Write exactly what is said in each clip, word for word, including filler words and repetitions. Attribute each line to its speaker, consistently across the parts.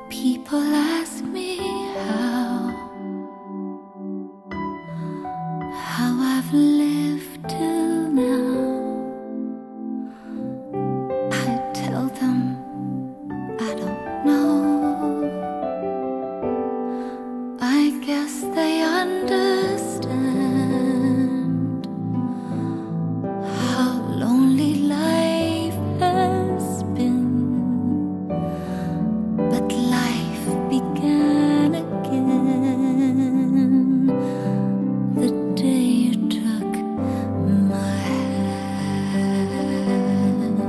Speaker 1: People ask me how, how I've lived till now. I tell them I don't know. I guess they understand how lonely life has been. But life began again the day you took my hand.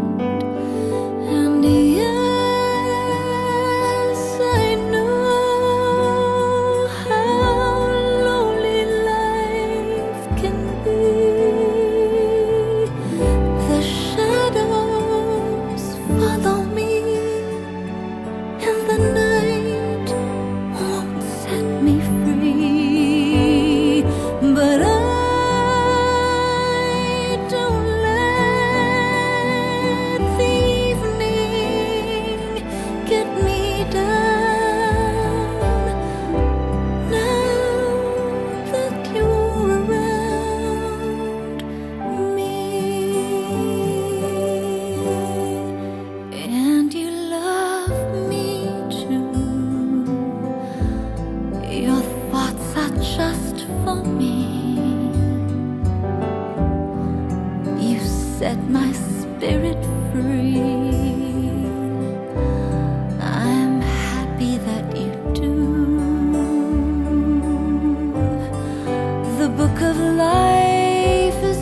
Speaker 1: And yes, I know how lonely life can be. The shadows follow me, and the night won't set me free. But I don't let the evening get me down. Now that you're around me, and you love me too. Your thoughts are just for me. You set my spirit free. I'm happy that you do. The book of life is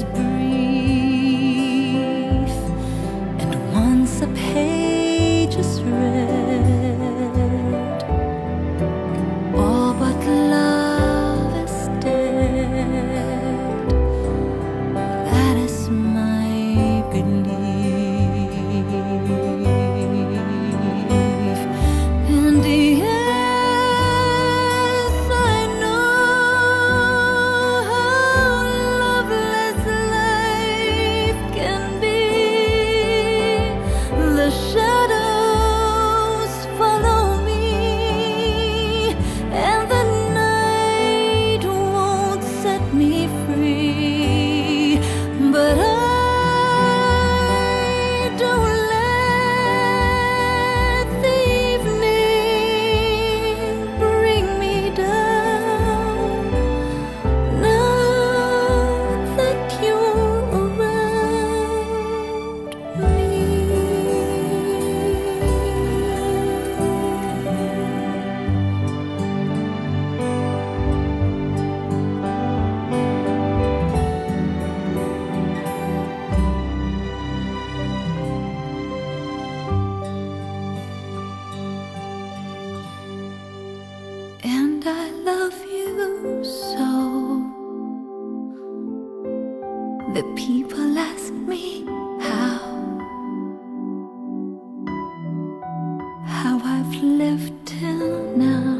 Speaker 1: brief, and once a page is read, all but love is dead. That is my belief. And yes, I know how loveless life can be. The shadows follow me, and the night won't set me free. But I don't let the evening bring me down. Now that you're around me. And I love you so. The people ask me how, how I've lived till now.